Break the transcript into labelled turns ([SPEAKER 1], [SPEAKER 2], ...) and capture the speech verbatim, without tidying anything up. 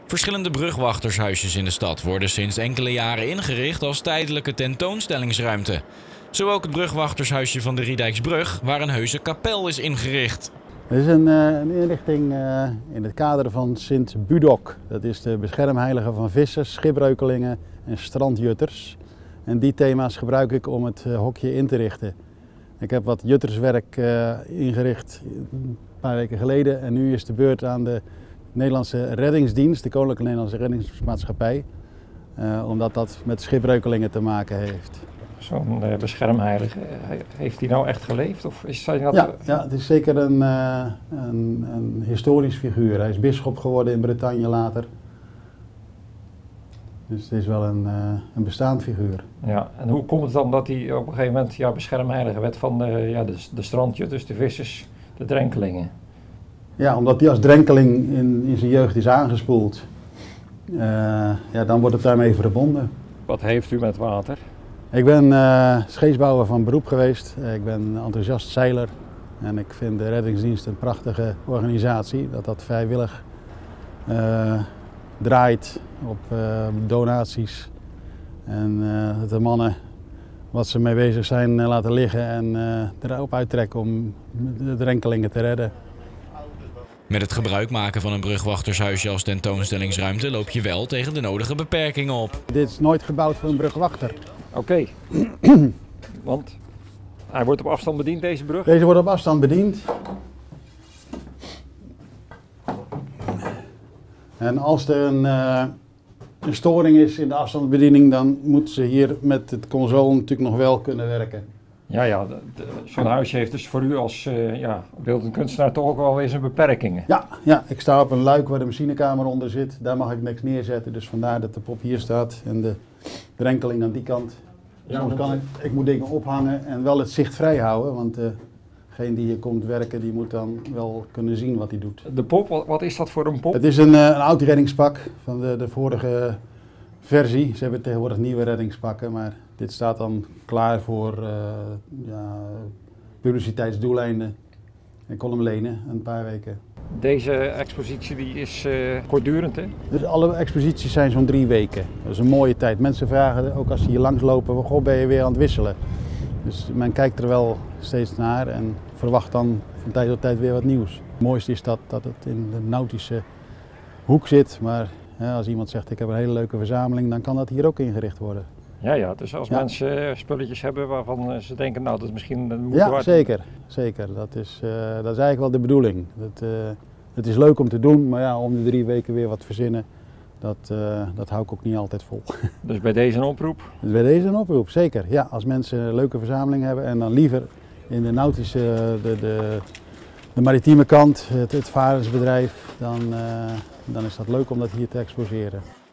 [SPEAKER 1] Verschillende brugwachtershuisjes in de stad worden sinds enkele jaren ingericht als tijdelijke tentoonstellingsruimte. Zo ook het brugwachtershuisje van de Riedijksbrug, waar een heuse kapel is ingericht.
[SPEAKER 2] Het is een, een inrichting uh, in het kader van Sint Budok. Dat is de beschermheilige van vissers, schipbreukelingen en strandjutters. En die thema's gebruik ik om het uh, hokje in te richten. Ik heb wat jutterswerk uh, ingericht een paar weken geleden en nu is de beurt aan de Nederlandse Reddingsdienst, de Koninklijke Nederlandse Reddingsmaatschappij, uh, omdat dat met schipbreukelingen te maken heeft.
[SPEAKER 3] Zo'n uh, beschermheilige, heeft hij nou echt geleefd? Of is hij dat...
[SPEAKER 2] ja, ja, het is zeker een, uh, een, een historisch figuur. Hij is bisschop geworden in Bretagne later. Dus het is wel een, uh, een bestaand figuur.
[SPEAKER 3] Ja, en hoe komt het dan dat hij op een gegeven moment ja, beschermheilige werd van de, ja, de, de strandjutters, de vissers, de drenkelingen?
[SPEAKER 2] Ja, omdat hij als drenkeling in, in zijn jeugd is aangespoeld. Uh, ja, dan wordt het daarmee verbonden.
[SPEAKER 3] Wat heeft u met water?
[SPEAKER 2] Ik ben uh, scheepsbouwer van beroep geweest. Ik ben enthousiast zeiler. En ik vind de reddingsdienst een prachtige organisatie. Dat dat vrijwillig uh, draait op uh, donaties. En uh, dat de mannen wat ze mee bezig zijn uh, laten liggen en uh, erop uittrekken om de drenkelingen te redden.
[SPEAKER 1] Met het gebruik maken van een brugwachtershuisje als tentoonstellingsruimte loop je wel tegen de nodige beperkingen op.
[SPEAKER 2] Dit is nooit gebouwd voor een brugwachter.
[SPEAKER 3] Oké, okay. Want hij wordt op afstand bediend, deze brug?
[SPEAKER 2] Deze wordt op afstand bediend. En als er een, uh, een storing is in de afstandsbediening, dan moeten ze hier met het console natuurlijk nog wel kunnen werken.
[SPEAKER 3] Ja, ja, zo'n huisje heeft dus voor u als uh, ja, beeldend kunstenaar toch ook wel weer zijn beperkingen.
[SPEAKER 2] Ja, ja, ik sta op een luik waar de machinekamer onder zit. Daar mag ik niks neerzetten, dus vandaar dat de pop hier staat en de drenkeling aan die kant. Ja, Soms kan ik, ik moet dingen ophangen en wel het zicht vrij houden, want uh, degene die hier komt werken, die moet dan wel kunnen zien wat hij doet.
[SPEAKER 3] De pop, wat, wat is dat voor een pop?
[SPEAKER 2] Het is een, uh, een oud reddingspak van de, de vorige versie. Ze hebben tegenwoordig nieuwe reddingspakken, maar dit staat dan klaar voor uh, ja, publiciteitsdoeleinden. Ik kon hem lenen een paar weken.
[SPEAKER 3] Deze expositie die is uh, kortdurend, hè?
[SPEAKER 2] Dus alle exposities zijn zo'n drie weken. Dat is een mooie tijd. Mensen vragen, ook als ze hier langslopen, goh, ben je weer aan het wisselen? Dus men kijkt er wel steeds naar en verwacht dan van tijd tot tijd weer wat nieuws. Het mooiste is dat, dat het in de nautische hoek zit, maar ja, als iemand zegt ik heb een hele leuke verzameling, dan kan dat hier ook ingericht worden.
[SPEAKER 3] Ja, ja, dus als ja. mensen spulletjes hebben waarvan ze denken, nou dat is misschien een moeite
[SPEAKER 2] ja,
[SPEAKER 3] waard.
[SPEAKER 2] Zeker, zeker. Dat is, uh, dat is eigenlijk wel de bedoeling. Dat, uh, het is leuk om te doen, maar ja, om de drie weken weer wat verzinnen, dat, uh, dat hou ik ook niet altijd vol.
[SPEAKER 3] Dus bij deze een oproep?
[SPEAKER 2] Dus bij deze een oproep, zeker. Ja, als mensen een leuke verzameling hebben en dan liever in de nautische, de, de, de maritieme kant, het, het varendsbedrijf, dan, uh, dan is dat leuk om dat hier te exposeren.